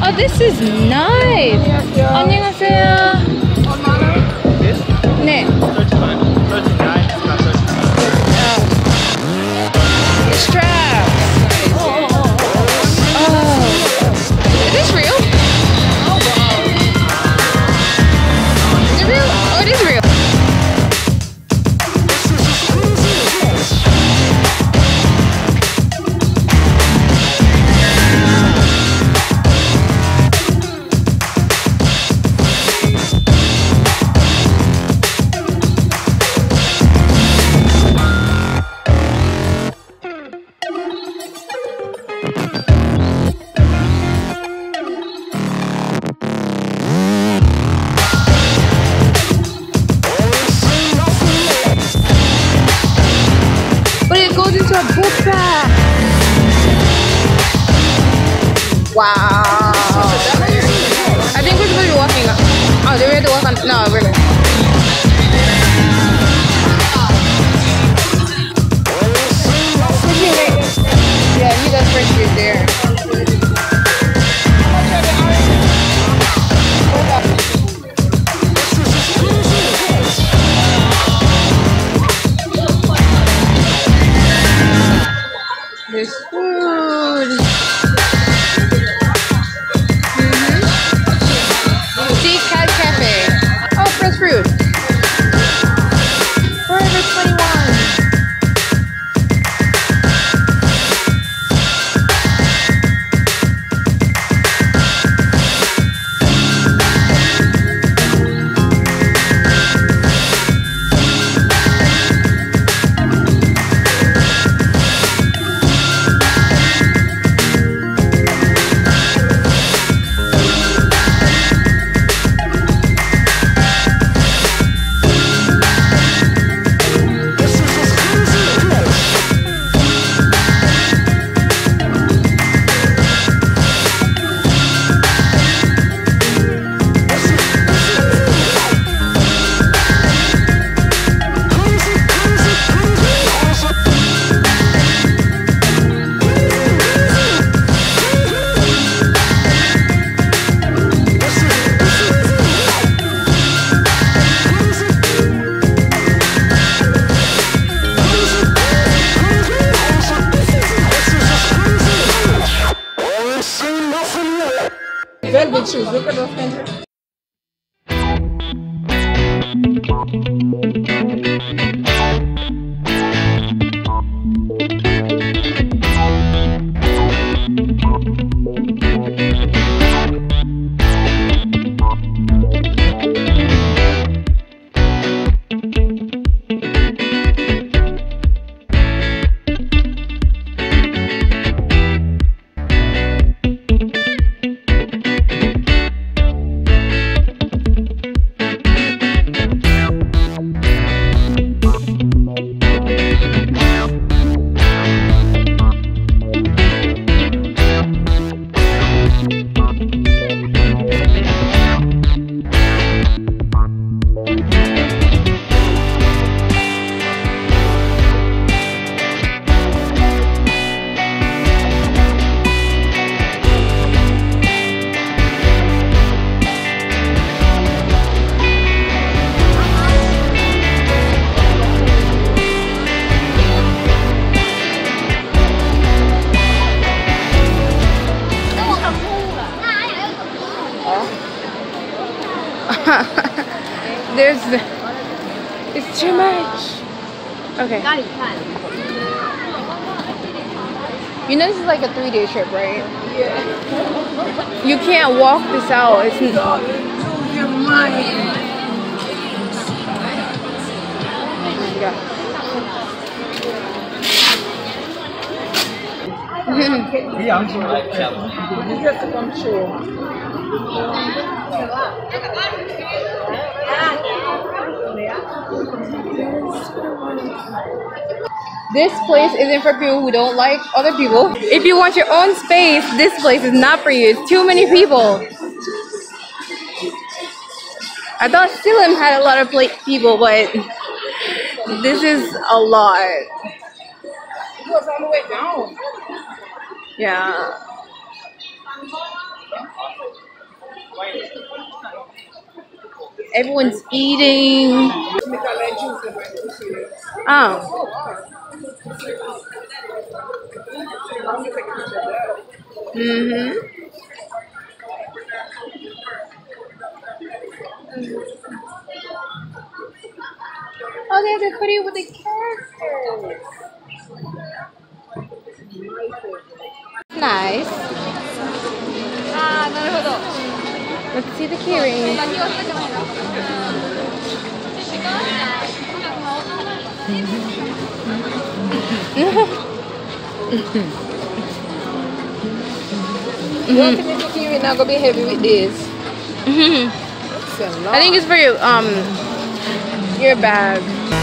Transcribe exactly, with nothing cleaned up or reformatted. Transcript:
Oh, this is nice. 안녕하세요. 네. Strap. Oh, is this real? Is it real? Oh, it is real. Wow. I think we're supposed to be walking up. Oh, do we have to walk on? No, we're good. Yeah, he does first street there. There's food. Fruit. Forever twenty-one. Velvet shoes, look at those things. There's the, it's too much. Okay. You know this is like a three day trip, right? Yeah. You can't walk this out. It's not. Your mind. This place isn't for people who don't like other people. If you want your own space, this place is not for you. It's too many people. I thought Silim had a lot of people, but this is a lot. It goes all the way down. Yeah. Everyone's eating. Oh. Mm-hmm. Oh, they have the hoodie with the characters. Nice. Ah, naruhodo. Let's see the keyring. Your keyring not gonna be heavy with this. I think it's for your um your bag.